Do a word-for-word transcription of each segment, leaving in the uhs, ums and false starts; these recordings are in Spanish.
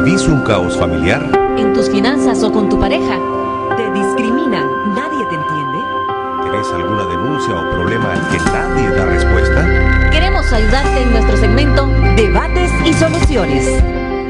¿Vivís un caos familiar? ¿En tus finanzas o con tu pareja? ¿Te discriminan? ¿Nadie te entiende? ¿Tenés alguna denuncia o problema al que nadie da respuesta? Queremos ayudarte en nuestro segmento Debates y Soluciones.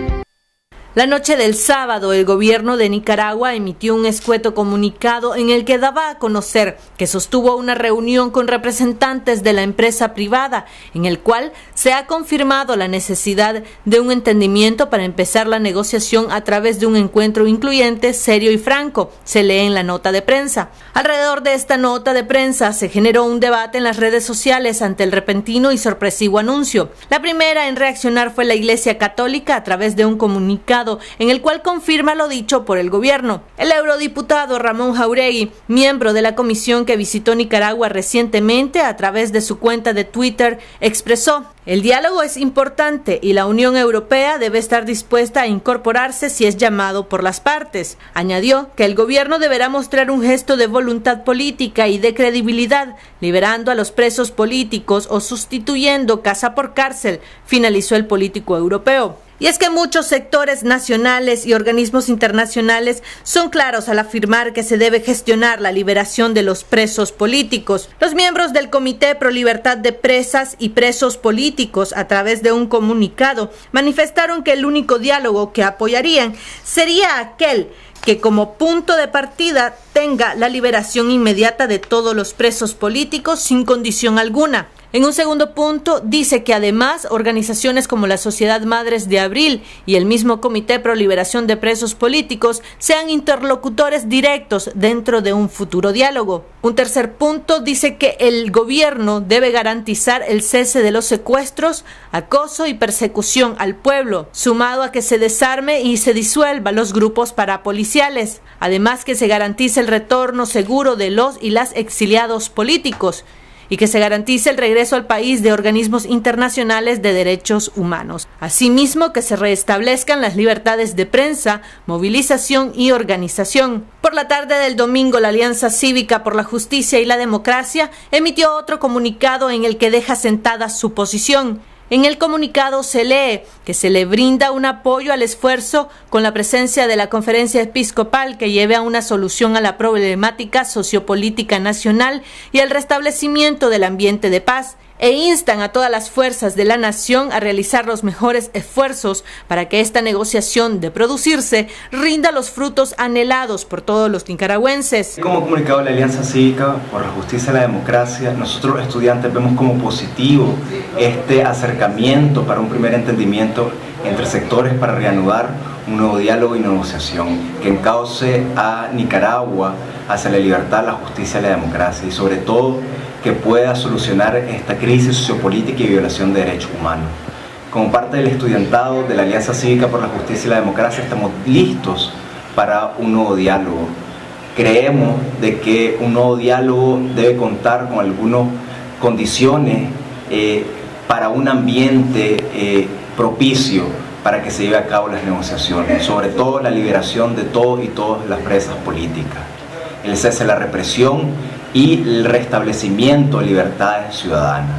La noche del sábado, el gobierno de Nicaragua emitió un escueto comunicado en el que daba a conocer que sostuvo una reunión con representantes de la empresa privada, en el cual se ha confirmado la necesidad de un entendimiento para empezar la negociación a través de un encuentro incluyente, serio y franco, se lee en la nota de prensa. Alrededor de esta nota de prensa se generó un debate en las redes sociales ante el repentino y sorpresivo anuncio. La primera en reaccionar fue la Iglesia Católica a través de un comunicado en el cual confirma lo dicho por el gobierno. El eurodiputado Ramón Jáuregui, miembro de la comisión que visitó Nicaragua recientemente, a través de su cuenta de Twitter, expresó: el diálogo es importante y la Unión Europea debe estar dispuesta a incorporarse si es llamado por las partes. Añadió que el gobierno deberá mostrar un gesto de voluntad política y de credibilidad, liberando a los presos políticos o sustituyendo casa por cárcel, finalizó el político europeo. Y es que muchos sectores nacionales y organismos internacionales son claros al afirmar que se debe gestionar la liberación de los presos políticos. Los miembros del Comité Pro Libertad de Presas y Presos Políticos, a través de un comunicado, manifestaron que el único diálogo que apoyarían sería aquel que como punto de partida tenga la liberación inmediata de todos los presos políticos sin condición alguna. En un segundo punto, dice que además organizaciones como la Sociedad Madres de Abril y el mismo Comité Pro Liberación de Presos Políticos sean interlocutores directos dentro de un futuro diálogo. Un tercer punto dice que el gobierno debe garantizar el cese de los secuestros, acoso y persecución al pueblo, sumado a que se desarme y se disuelva los grupos parapoliciales. Además, que se garantice el retorno seguro de los y las exiliados políticos y que se garantice el regreso al país de organismos internacionales de derechos humanos. Asimismo, que se restablezcan las libertades de prensa, movilización y organización. Por la tarde del domingo, la Alianza Cívica por la Justicia y la Democracia emitió otro comunicado en el que deja sentada su posición. En el comunicado se lee que se le brinda un apoyo al esfuerzo con la presencia de la Conferencia Episcopal que lleve a una solución a la problemática sociopolítica nacional y al restablecimiento del ambiente de paz, e instan a todas las fuerzas de la nación a realizar los mejores esfuerzos para que esta negociación, de producirse, rinda los frutos anhelados por todos los nicaragüenses. Como comunicado de la Alianza Cívica por la Justicia y la Democracia, nosotros los estudiantes vemos como positivo este acercamiento para un primer entendimiento entre sectores para reanudar un nuevo diálogo y negociación que encauce a Nicaragua hacia la libertad, la justicia y la democracia, y sobre todo que pueda solucionar esta crisis sociopolítica y violación de derechos humanos. Como parte del estudiantado de la Alianza Cívica por la Justicia y la Democracia, estamos listos para un nuevo diálogo. Creemos de que un nuevo diálogo debe contar con algunas condiciones eh, para un ambiente eh, propicio para que se lleve a cabo las negociaciones, sobre todo la liberación de todos y todas las presas políticas, el cese de la represión y el restablecimiento de libertades ciudadanas.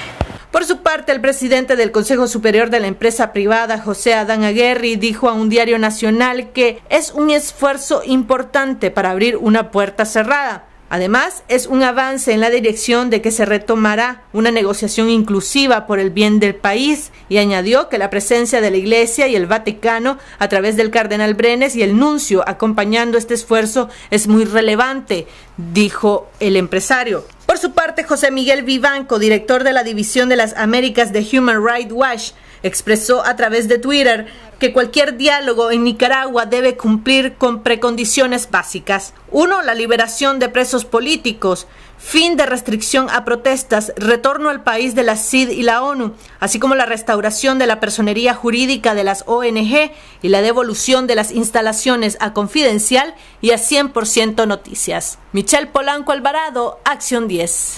Por su parte, el presidente del Consejo Superior de la Empresa Privada, José Adán Aguerri, dijo a un diario nacional que es un esfuerzo importante para abrir una puerta cerrada. Además, es un avance en la dirección de que se retomará una negociación inclusiva por el bien del país, y añadió que la presencia de la Iglesia y el Vaticano a través del cardenal Brenes y el nuncio acompañando este esfuerzo es muy relevante, dijo el empresario. Por su parte, José Miguel Vivanco, director de la División de las Américas de Human Rights Watch, expresó a través de Twitter que cualquier diálogo en Nicaragua debe cumplir con precondiciones básicas. Uno, la liberación de presos políticos, fin de restricción a protestas, retorno al país de la C I D y la ONU, así como la restauración de la personería jurídica de las O N G y la devolución de las instalaciones a Confidencial y a cien por ciento Noticias. Michelle Polanco Alvarado, Acción diez.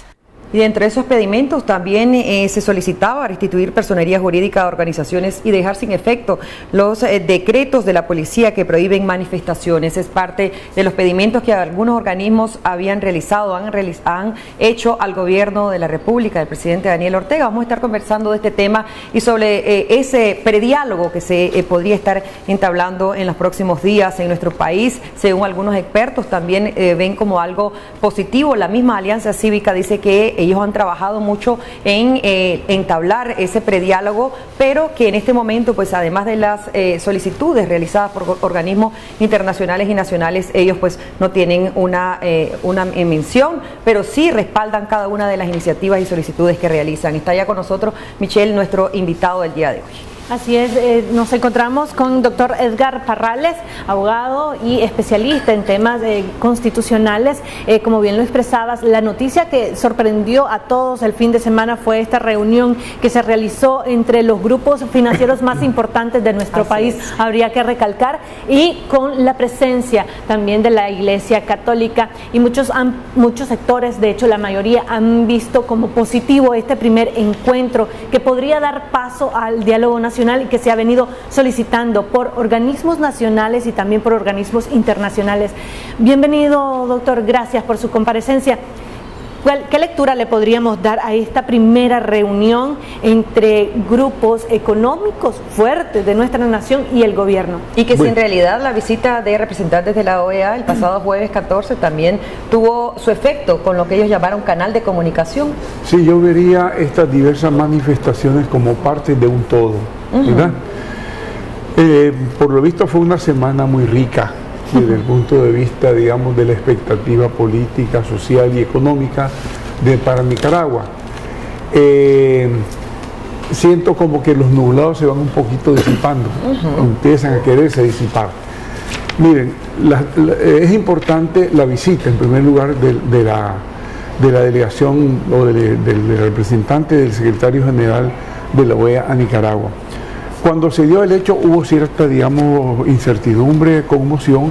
Y entre esos pedimentos también eh, se solicitaba restituir personería jurídica a organizaciones y dejar sin efecto los eh, decretos de la policía que prohíben manifestaciones. Es parte de los pedimentos que algunos organismos habían realizado, han, realiz han hecho al gobierno de la República, del presidente Daniel Ortega. Vamos a estar conversando de este tema y sobre eh, ese prediálogo que se eh, podría estar entablando en los próximos días en nuestro país. Según algunos expertos, también eh, ven como algo positivo. La misma Alianza Cívica dice que ellos han trabajado mucho en eh, entablar ese prediálogo, pero que en este momento, pues además de las eh, solicitudes realizadas por organismos internacionales y nacionales, ellos pues no tienen una, eh, una mención, pero sí respaldan cada una de las iniciativas y solicitudes que realizan. Está ya con nosotros Michelle, nuestro invitado del día de hoy. Así es, eh, nos encontramos con doctor Edgar Parrales, abogado y especialista en temas eh, constitucionales. Eh, como bien lo expresabas, la noticia que sorprendió a todos el fin de semana fue esta reunión que se realizó entre los grupos financieros más importantes de nuestro Así país, es. habría que recalcar, y con la presencia también de la Iglesia Católica, y muchos, han, muchos sectores, de hecho la mayoría, han visto como positivo este primer encuentro que podría dar paso al diálogo nacional y que se ha venido solicitando por organismos nacionales y también por organismos internacionales. Bienvenido, doctor, gracias por su comparecencia. ¿Qué lectura le podríamos dar a esta primera reunión entre grupos económicos fuertes de nuestra nación y el gobierno? Y que bueno. si en realidad la visita de representantes de la O E A el pasado jueves catorce también tuvo su efecto con lo que ellos llamaron canal de comunicación. Sí, yo vería estas diversas manifestaciones como parte de un todo, ¿verdad? Uh-huh. eh, por lo visto fue una semana muy rica desde el punto de vista, digamos, de la expectativa política, social y económica de, para Nicaragua. Eh, siento como que los nublados se van un poquito disipando, uh-huh. empiezan a quererse disipar. Miren, la, la, es importante la visita, en primer lugar, de, de, la, de la delegación o del, del, del representante del secretario general de la O E A a Nicaragua. Cuando se dio el hecho hubo cierta, digamos, incertidumbre, conmoción,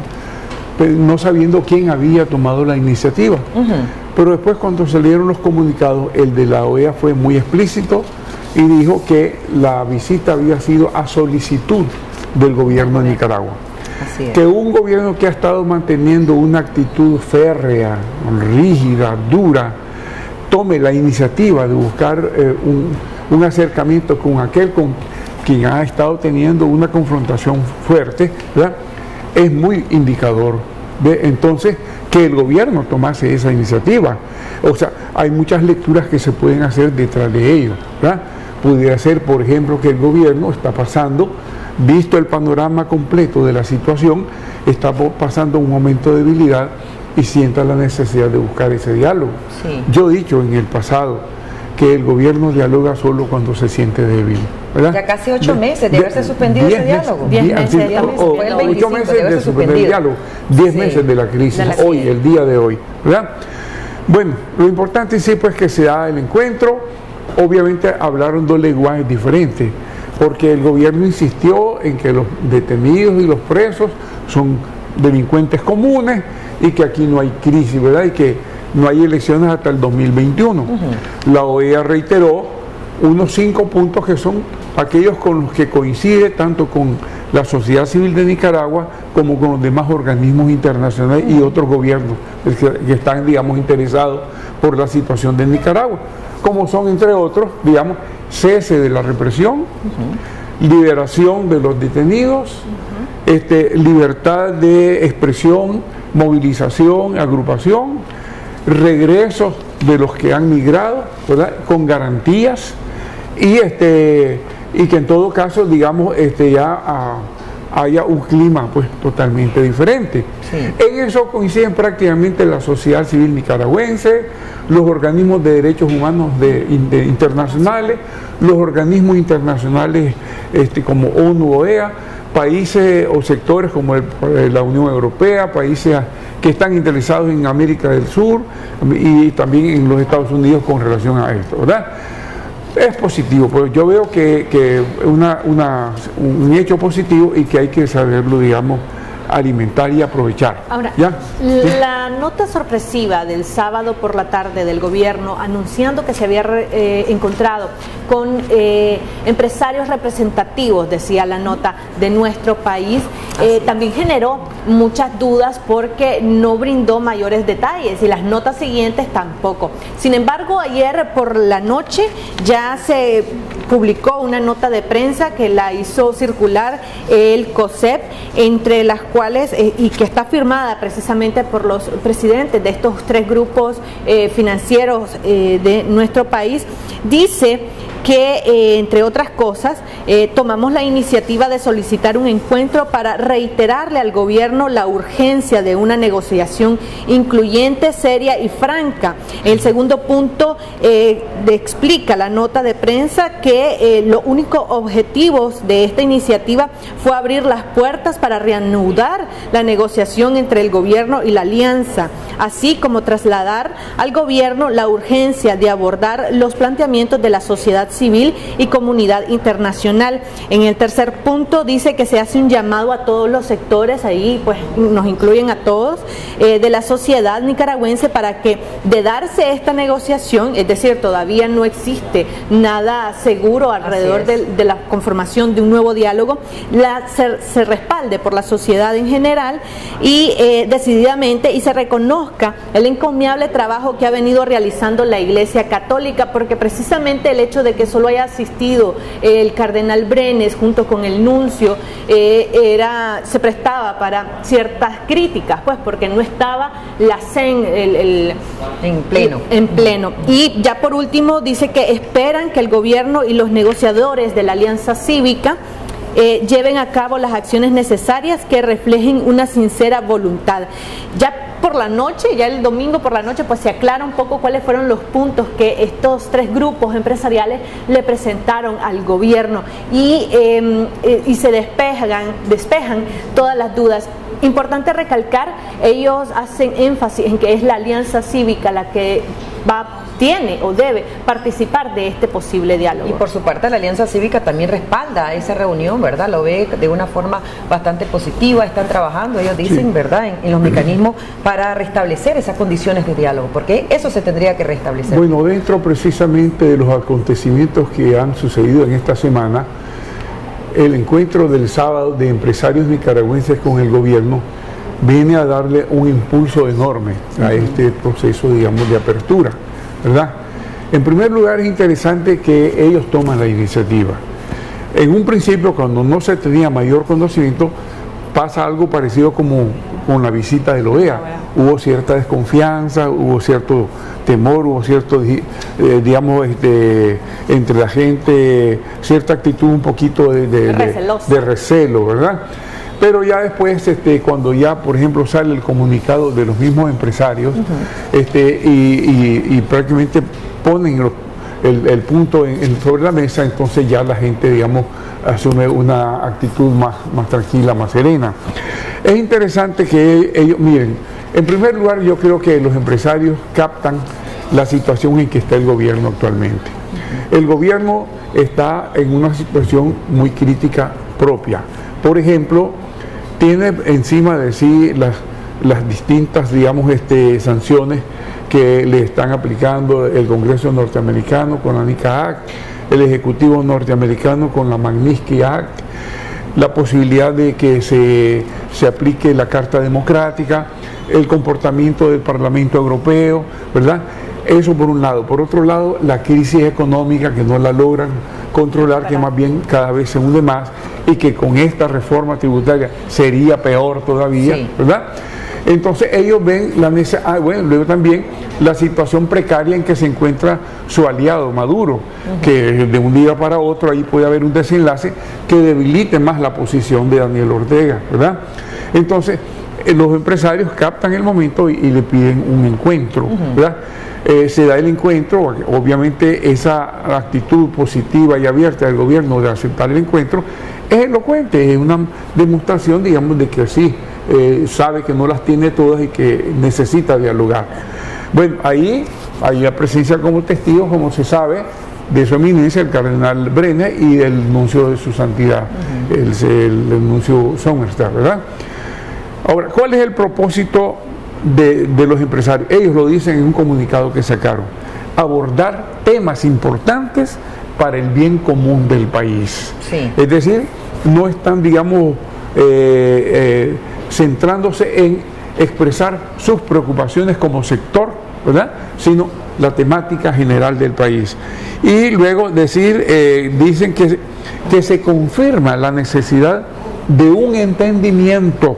no sabiendo quién había tomado la iniciativa. Uh-huh. Pero después, cuando salieron los comunicados, el de la O E A fue muy explícito y dijo que la visita había sido a solicitud del gobierno de Nicaragua. Así es. Que un gobierno que ha estado manteniendo una actitud férrea, rígida, dura, tome la iniciativa de buscar eh, un, un acercamiento con aquel con quien ha estado teniendo una confrontación fuerte, ¿verdad? Es muy indicador de entonces que el gobierno tomase esa iniciativa. O sea, hay muchas lecturas que se pueden hacer detrás de ello, ¿verdad? Pudiera ser, por ejemplo, que el gobierno está pasando, visto el panorama completo de la situación, está pasando un momento de debilidad y sienta la necesidad de buscar ese diálogo. Sí. Yo he dicho en el pasado que el gobierno dialoga solo cuando se siente débil, ¿verdad? Ya casi ocho meses de haberse suspendido ese diálogo. Diez meses, diez meses, o, o, ocho meses de suspender el diálogo, diez sí. meses de la crisis, de la hoy, el día de hoy, ¿verdad? Bueno, lo importante sí pues que se da el encuentro. Obviamente hablaron dos lenguajes diferentes, porque el gobierno insistió en que los detenidos y los presos son delincuentes comunes y que aquí no hay crisis, ¿verdad? Y que no hay elecciones hasta el dos mil veintiuno. Uh-huh. La O E A reiteró unos cinco puntos que son aquellos con los que coincide tanto con la sociedad civil de Nicaragua como con los demás organismos internacionales uh-huh. y otros gobiernos que, que están, digamos, interesados por la situación de Nicaragua, como son, entre otros, digamos, cese de la represión, uh-huh. liberación de los detenidos, uh-huh. este, libertad de expresión, movilización, agrupación, regresos de los que han migrado, ¿verdad? Con garantías y este y que en todo caso, digamos, este ya a, haya un clima pues totalmente diferente. Sí. En eso coinciden prácticamente la sociedad civil nicaragüense, los organismos de derechos humanos de, de internacionales, los organismos internacionales este, como ONU, O E A, países o sectores como el, la Unión Europea, países que están interesados en América del Sur y también en los Estados Unidos con relación a esto, ¿verdad? Es positivo, pues yo veo que, que una, una, un hecho positivo y que hay que saberlo, digamos, alimentar y aprovechar. Ahora, ¿ya? la ¿Sí? nota sorpresiva del sábado por la tarde del gobierno anunciando que se había eh, encontrado con eh, empresarios representativos, decía la nota, de nuestro país, eh, también generó muchas dudas porque no brindó mayores detalles y las notas siguientes tampoco. Sin embargo, ayer por la noche ya se publicó una nota de prensa que la hizo circular el COSEP, entre las cuales, eh, y que está firmada precisamente por los presidentes de estos tres grupos eh, financieros eh, de nuestro país, dice que, eh, entre otras cosas, eh, tomamos la iniciativa de solicitar un encuentro para reiterarle al gobierno la urgencia de una negociación incluyente, seria y franca. El segundo punto eh, de, explica la nota de prensa que eh, los únicos objetivos de esta iniciativa fue abrir las puertas para reanudar la negociación entre el gobierno y la alianza, así como trasladar al gobierno la urgencia de abordar los planteamientos de la sociedad civil y comunidad internacional. En el tercer punto dice que se hace un llamado a todos los sectores, ahí pues nos incluyen a todos, eh, de la sociedad nicaragüense para que, de darse esta negociación, es decir, todavía no existe nada seguro alrededor de, de la conformación de un nuevo diálogo, la, se, se respalde por la sociedad en general y eh, decididamente, y se reconozca el encomiable trabajo que ha venido realizando la Iglesia Católica, porque precisamente el hecho de que solo haya asistido el cardenal Brenes junto con el nuncio eh, era, se prestaba para ciertas críticas, pues porque no estaba la C E N el, el, en pleno. En pleno. Y ya por último dice que esperan que el gobierno y los negociadores de la Alianza Cívica Eh, lleven a cabo las acciones necesarias que reflejen una sincera voluntad. Ya por la noche, ya el domingo por la noche, pues se aclara un poco cuáles fueron los puntos que estos tres grupos empresariales le presentaron al gobierno y, eh, eh, y se despejan, despejan todas las dudas. Importante recalcar, ellos hacen énfasis en que es la Alianza Cívica la que va tiene o debe participar de este posible diálogo. Y por su parte la Alianza Cívica también respalda esa reunión, ¿verdad? Lo ve de una forma bastante positiva, están trabajando, ellos dicen, sí, ¿verdad?, en, en los mecanismos para restablecer esas condiciones de diálogo, porque eso se tendría que restablecer. Bueno, dentro precisamente de los acontecimientos que han sucedido en esta semana, el encuentro del sábado de empresarios nicaragüenses con el gobierno viene a darle un impulso enorme a este proceso, digamos, de apertura, ¿verdad? En primer lugar, es interesante que ellos toman la iniciativa. En un principio, cuando no se tenía mayor conocimiento, pasa algo parecido como con la visita de la O E A. Hubo cierta desconfianza, hubo cierto temor, hubo cierto, eh, digamos, este, entre la gente, cierta actitud un poquito de, de, de, de recelo, ¿verdad? Pero ya después, este, cuando ya, por ejemplo, sale el comunicado de los mismos empresarios, uh-huh, este, y, y, y prácticamente ponen los, el, el punto en, en, sobre la mesa, entonces ya la gente, digamos, asume una actitud más, más tranquila, más serena. Es interesante que ellos, miren, en primer lugar, yo creo que los empresarios captan la situación en que está el gobierno actualmente. Uh-huh. El gobierno está en una situación muy crítica propia. Por ejemplo, tiene encima de sí las, las distintas, digamos, este, sanciones que le están aplicando el Congreso norteamericano con la NICA Act, el Ejecutivo norteamericano con la Magnitsky Act, la posibilidad de que se, se aplique la Carta Democrática, el comportamiento del Parlamento Europeo, ¿verdad? Eso por un lado. Por otro lado, la crisis económica que no la logran controlar, que más bien cada vez se hunde más y que con esta reforma tributaria sería peor todavía, sí, ¿verdad? Entonces ellos ven la necesidad, ah, bueno, luego también la situación precaria en que se encuentra su aliado Maduro, uh-huh, que de un día para otro ahí puede haber un desenlace que debilite más la posición de Daniel Ortega, ¿verdad? Entonces eh, los empresarios captan el momento y, y le piden un encuentro, uh-huh, ¿verdad? Eh, se da el encuentro, obviamente esa actitud positiva y abierta del gobierno de aceptar el encuentro es elocuente, es una demostración, digamos, de que sí, eh, sabe que no las tiene todas y que necesita dialogar. Bueno, ahí hay la presencia como testigos, como se sabe, de su eminencia, el cardenal Brenes, y el nuncio de su santidad, uh-huh, el, el, el nuncio Sommerstadt, ¿verdad? Ahora, ¿cuál es el propósito de, de los empresarios? Ellos lo dicen en un comunicado que sacaron: abordar temas importantes para el bien común del país. Sí. Es decir, no están, digamos, eh, eh, centrándose en expresar sus preocupaciones como sector, ¿verdad?, sino la temática general del país. Y luego decir, eh, dicen que, que se confirma la necesidad de un entendimiento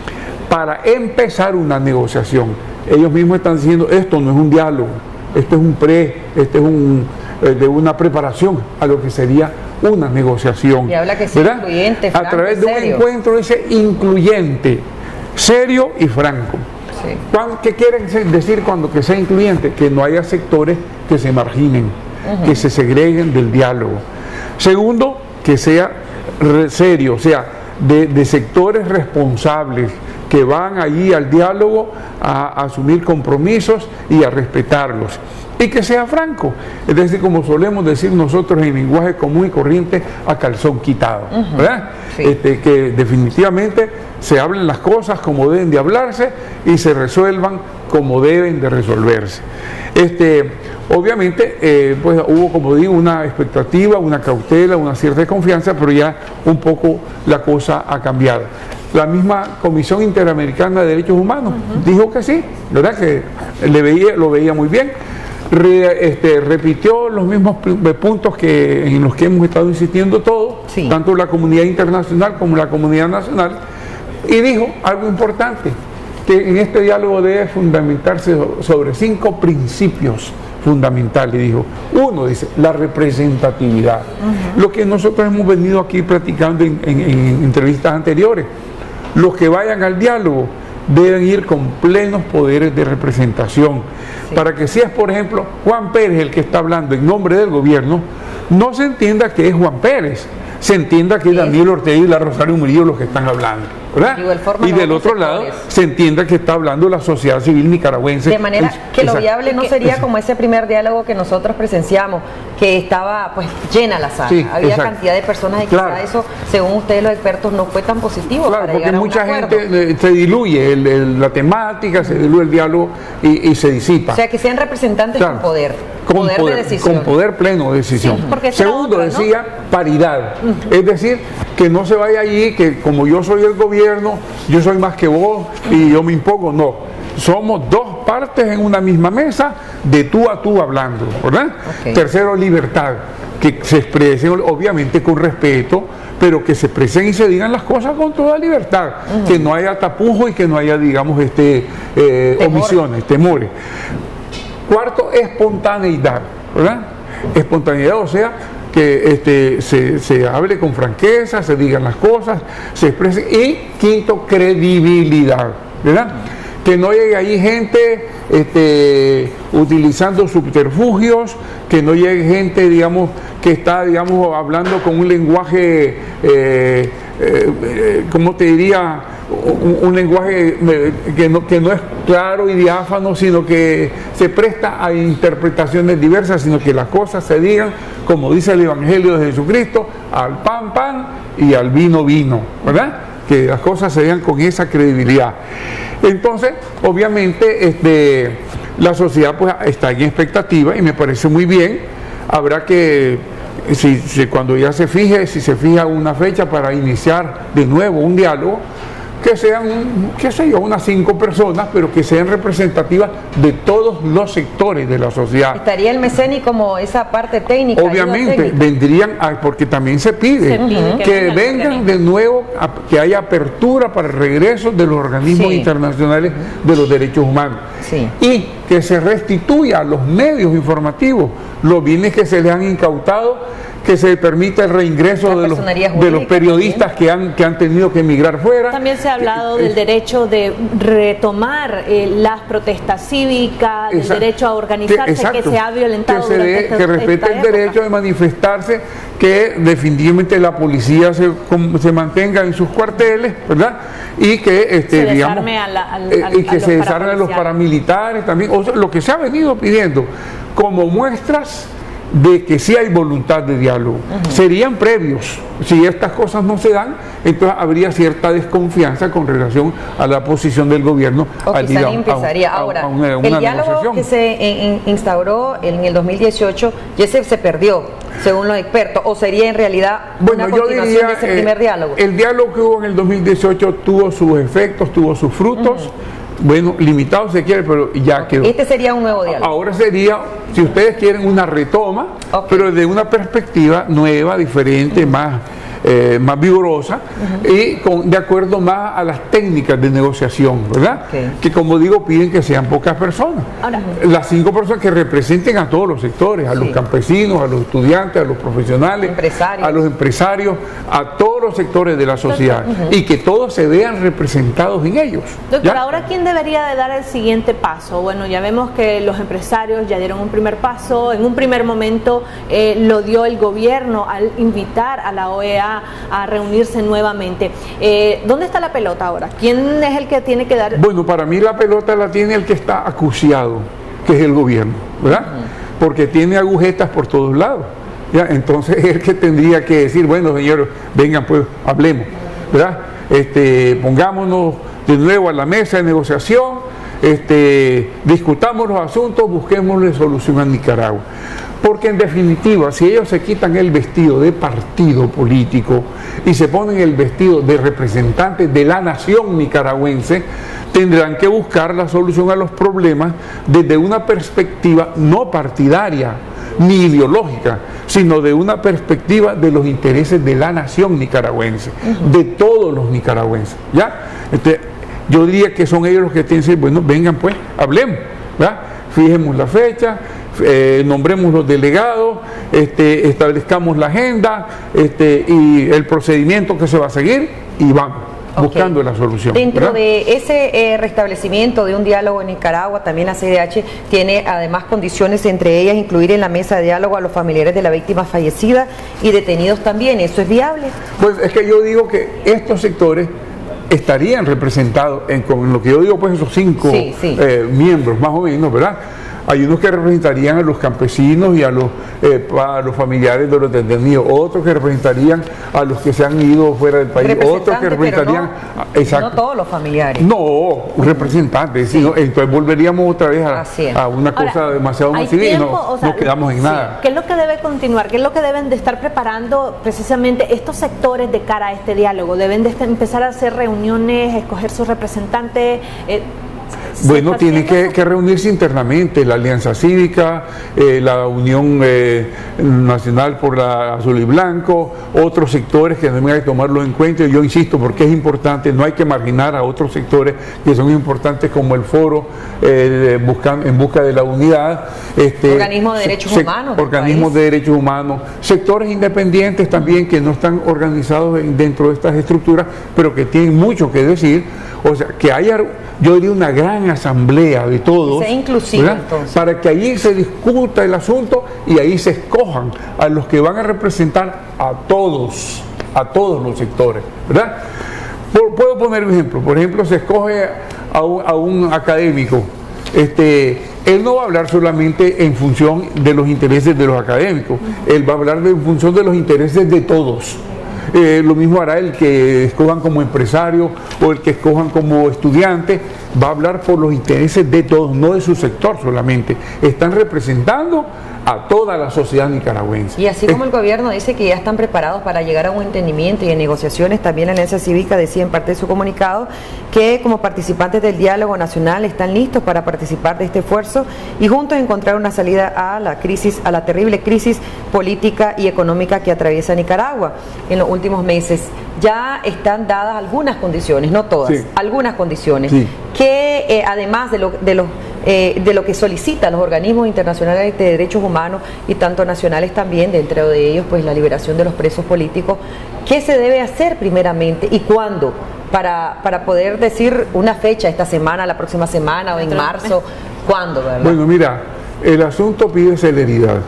para empezar una negociación. Ellos mismos están diciendo, esto no es un diálogo, esto es un pre, este es un eh, de una preparación a lo que sería una negociación. Y habla que sea incluyente, franco, a través de un serio. encuentro dice incluyente, serio y franco. Sí. ¿Qué quieren decir cuando que sea incluyente? Que no haya sectores que se marginen, uh-huh. que se segreguen del diálogo. Segundo, que sea serio, o sea, de, de sectores responsables que van allí al diálogo a, a asumir compromisos y a respetarlos. Y que sea franco, es decir, como solemos decir nosotros en lenguaje común y corriente, a calzón quitado, uh-huh. ¿verdad? Sí. Este, que definitivamente se hablen las cosas como deben de hablarse y se resuelvan como deben de resolverse. Este, obviamente, eh, pues hubo, como digo, una expectativa, una cautela, una cierta confianza, pero ya un poco la cosa ha cambiado. La misma Comisión Interamericana de Derechos Humanos uh-huh. dijo que sí, ¿verdad? Que le veía, lo veía muy bien. Re, este, repitió los mismos puntos que en los que hemos estado insistiendo todos, sí. tanto la comunidad internacional como la comunidad nacional, y dijo algo importante, que en este diálogo debe fundamentarse sobre cinco principios fundamentales. Dijo, uno, dice, la representatividad, uh-huh. lo que nosotros hemos venido aquí platicando en, en, en entrevistas anteriores. Los que vayan al diálogo deben ir con plenos poderes de representación, sí. para que si es, por ejemplo, Juan Pérez el que está hablando en nombre del gobierno, no se entienda que es Juan Pérez, se entienda que es Daniel Ortega y la Rosario Murillo los que están hablando, ¿verdad? Y del otro lado se entienda que está hablando la sociedad civil nicaragüense. De manera que lo viable no sería como ese primer diálogo que nosotros presenciamos, que estaba pues llena la sala, sí, había exacto. cantidad de personas y claro. quizá eso, según ustedes los expertos, no fue tan positivo. Claro, para porque llegar a mucha un gente se diluye el, el, la temática, se diluye el diálogo y, y se disipa. O sea, que sean representantes claro. con poder. Con poder, poder, de decisión. con poder pleno de decisión. Sí, Segundo, otra, ¿no? decía paridad. Uh-huh. Es decir, que no se vaya allí, que como yo soy el gobierno, yo soy más que vos y yo me impongo. No, somos dos partes en una misma mesa, de tú a tú hablando, ¿verdad? Okay. Tercero, libertad, que se expresen obviamente con respeto, pero que se expresen y se digan las cosas con toda libertad, uh-huh. que no haya tapujos y que no haya, digamos, este, eh, Temor. omisiones, temores. Cuarto, espontaneidad, ¿verdad? Espontaneidad, o sea, que este, se, se hable con franqueza, se digan las cosas, se exprese. Y quinto, credibilidad, ¿verdad? Que no llegue ahí gente este, utilizando subterfugios, que no llegue gente, digamos, que está, digamos, hablando con un lenguaje, eh, eh, ¿cómo te diría? Un, un lenguaje que no, que no es claro y diáfano, sino que se presta a interpretaciones diversas, sino que las cosas se digan, como dice el Evangelio de Jesucristo, al pan, pan y al vino, vino, ¿verdad? Que las cosas se digan con esa credibilidad. Entonces, obviamente, este, la sociedad pues está en expectativa y me parece muy bien. Habrá que, si, si cuando ya se fije, si se fija una fecha para iniciar de nuevo un diálogo, que sean, qué sé yo, unas cinco personas, pero que sean representativas de todos los sectores de la sociedad. ¿Estaría el MECENI como esa parte técnica? Obviamente, vendrían, a, porque también se pide, se pide que, que vengan de nuevo, a, que haya apertura para el regreso de los organismos sí. internacionales de los derechos humanos. Sí. Y que se restituya a los medios informativos los bienes que se les han incautado, que se permita el reingreso de los, de los periodistas que han, que han tenido que emigrar fuera. También se ha hablado del derecho de retomar eh, las protestas cívicas, del exacto, derecho a organizarse, exacto, que se ha violentado. Que, se de, esta, que respete el derecho de manifestarse, que definitivamente la policía se, se mantenga en sus cuarteles, ¿verdad? Y que este, se digamos, a la, al, eh, al, y que se desarmen los paramilitares también, o sea, lo que se ha venido pidiendo como muestras de que sí hay voluntad de diálogo. Uh-huh. Serían previos. Si estas cosas no se dan, entonces habría cierta desconfianza con relación a la posición del gobierno. O al quizá empezaría. A, a, Ahora, a una, una el diálogo que se instauró en el dos mil dieciocho ya se, se perdió, según los expertos, o sería en realidad bueno, una continuación diría, de ese primer eh, diálogo. El diálogo que hubo en el dos mil dieciocho tuvo sus efectos, tuvo sus frutos. Uh-huh. Bueno, limitado se quiere, pero ya quedó. Este sería un nuevo diálogo. Ahora sería, si ustedes quieren, una retoma, okay, pero de una perspectiva nueva, diferente, uh-huh, más, eh, más vigorosa, uh-huh, y con, de acuerdo más a las técnicas de negociación, ¿verdad? Okay. Que como digo, piden que sean pocas personas. Ahora, las cinco personas que representen a todos los sectores, a sí, los campesinos, a los estudiantes, a los profesionales, empresarios, a los empresarios, a todos los sectores de la sociedad, uh-huh, y que todos se vean representados en ellos. Doctor, ¿ya? Ahora, ¿quién debería de dar el siguiente paso? Bueno, ya vemos que los empresarios ya dieron un primer paso, en un primer momento eh, lo dio el gobierno al invitar a la O E A a reunirse nuevamente. Eh, ¿Dónde está la pelota ahora? ¿Quién es el que tiene que dar? Bueno, para mí la pelota la tiene el que está acuciado, que es el gobierno, ¿verdad? Uh-huh. Porque tiene agujetas por todos lados. ¿Ya? Entonces es el que tendría que decir, bueno, señores, vengan, pues hablemos, ¿verdad? Este, pongámonos de nuevo a la mesa de negociación, este, discutamos los asuntos, busquémosle solución a Nicaragua. Porque en definitiva, si ellos se quitan el vestido de partido político y se ponen el vestido de representantes de la nación nicaragüense, tendrán que buscar la solución a los problemas desde una perspectiva no partidaria ni ideológica, sino de una perspectiva de los intereses de la nación nicaragüense, uh-huh, de todos los nicaragüenses, ¿ya? Este, yo diría que son ellos los que tienen que decir, bueno, vengan pues, hablemos, ¿verdad? Fijemos la fecha, eh, nombremos los delegados, este, establezcamos la agenda, este, y el procedimiento que se va a seguir, y vamos, okay, buscando la solución. Dentro ¿verdad? de ese eh, restablecimiento de un diálogo en Nicaragua, también la C I D H tiene además condiciones, entre ellas incluir en la mesa de diálogo a los familiares de la víctima fallecida y detenidos también. ¿Eso es viable? Pues es que yo digo que estos sectores estarían representados en, con lo que yo digo, pues esos cinco sí, sí. Eh, miembros más o menos, ¿verdad? Hay unos que representarían a los campesinos y a los, eh, a los familiares de los detenidos, otros que representarían a los que se han ido fuera del país, otros que representarían... No, exacto, no todos los familiares. No, un representante, sí. Sino, entonces volveríamos otra vez a, a una cosa Ahora, demasiado masiva y no, o sea, no quedamos en sí. nada. ¿Qué es lo que debe continuar? ¿Qué es lo que deben de estar preparando precisamente estos sectores de cara a este diálogo? ¿Deben de empezar a hacer reuniones, escoger sus representantes? Eh, Bueno, tiene que, que reunirse internamente la Alianza Cívica, eh, la Unión eh, Nacional por la Azul y Blanco, otros sectores que también hay que tomarlos en cuenta. Yo insisto, porque es importante, no hay que marginar a otros sectores que son importantes, como el Foro eh, buscan, en busca de la unidad. Este, organismos de derechos se, humanos. Organismos de derechos humanos, sectores independientes también que no están organizados en, dentro de estas estructuras, pero que tienen mucho que decir. O sea, que haya, yo diría, una gran asamblea de todos, sea inclusive, entonces, para que allí se discuta el asunto y ahí se escojan a los que van a representar a todos, a todos los sectores, ¿verdad? Puedo poner un ejemplo. Por ejemplo, se escoge a un, a un académico. Este, él no va a hablar solamente en función de los intereses de los académicos, él va a hablar de, en función de los intereses de todos. Eh, lo mismo hará el que escojan como empresario o el que escojan como estudiante, va a hablar por los intereses de todos, no de su sector solamente. Están representando a toda la sociedad nicaragüense. Y así como el gobierno dice que ya están preparados para llegar a un entendimiento y en negociaciones, también la Alianza Cívica decía en parte de su comunicado que como participantes del diálogo nacional están listos para participar de este esfuerzo y juntos encontrar una salida a la crisis, a la terrible crisis política y económica que atraviesa Nicaragua en los últimos meses. Ya están dadas algunas condiciones, no todas, sí. algunas condiciones, sí. que eh, además de, lo, de, los, eh, de lo que solicitan los organismos internacionales de derechos humanos y tanto nacionales también, dentro de ellos pues la liberación de los presos políticos, ¿qué se debe hacer primeramente y cuándo? Para, para poder decir una fecha, esta semana, la próxima semana o en marzo, ¿cuándo? ¿verdad? Bueno, mira, el asunto pide celeridad.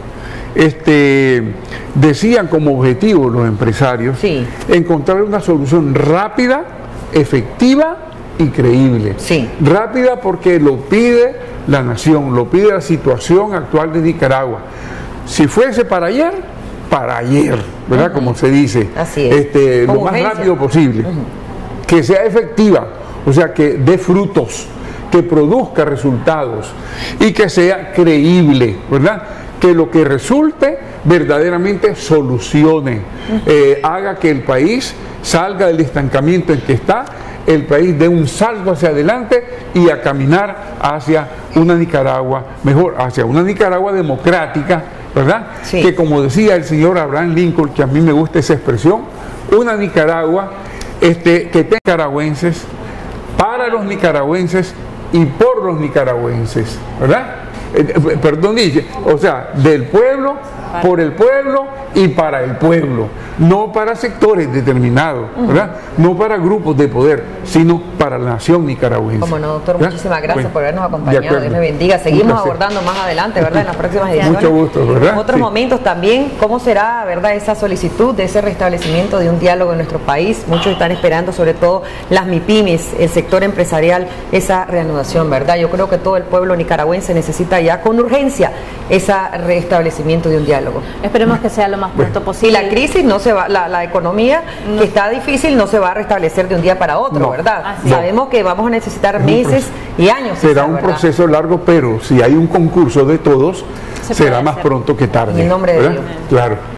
Este, decían como objetivo los empresarios sí. encontrar una solución rápida, efectiva y creíble. Sí. Rápida porque lo pide la nación, lo pide la situación actual de Nicaragua. si fuese para ayer, para ayer, ¿verdad? Uh-huh. Como se dice. Así es. Este, lo más rápido posible. Uh-huh. Que sea efectiva, o sea, que dé frutos, que produzca resultados y que sea creíble, ¿verdad? Que lo que resulte verdaderamente solucione, uh-huh. eh, haga que el país salga del estancamiento en que está, el país dé un salto hacia adelante y a caminar hacia una Nicaragua mejor, hacia una Nicaragua democrática, ¿verdad? Sí. Que como decía el señor Abraham Lincoln, que a mí me gusta esa expresión, una Nicaragua este, que tenga nicaragüenses, para los nicaragüenses y por los nicaragüenses, ¿verdad? Eh, perdón, dice, o sea, del pueblo, por el pueblo y para el pueblo, no para sectores determinados, ¿verdad? No para grupos de poder, sino para la nación nicaragüense. Como no, doctor, ¿verdad? Muchísimas gracias Bueno, por habernos acompañado, Dios me bendiga. Seguimos abordando más adelante, ¿verdad? En las próximas ediciones. Mucho gusto, ¿verdad? En otros sí. momentos también, ¿cómo será, verdad, esa solicitud de ese restablecimiento de un diálogo en nuestro país? Muchos están esperando, sobre todo las MIPIMES, el sector empresarial, esa reanudación, ¿verdad? Yo creo que todo el pueblo nicaragüense necesita ya con urgencia ese restablecimiento de un diálogo. Esperemos que sea lo más pronto bueno. posible. Y la crisis no se va, la, la economía no. que está difícil no se va a restablecer de un día para otro, no. ¿verdad? Así Sabemos que vamos a necesitar meses y años. Será quizá, un ¿verdad? proceso largo, pero si hay un concurso de todos, se será más hacer. pronto que tarde. En el nombre de ¿verdad? Dios. Claro.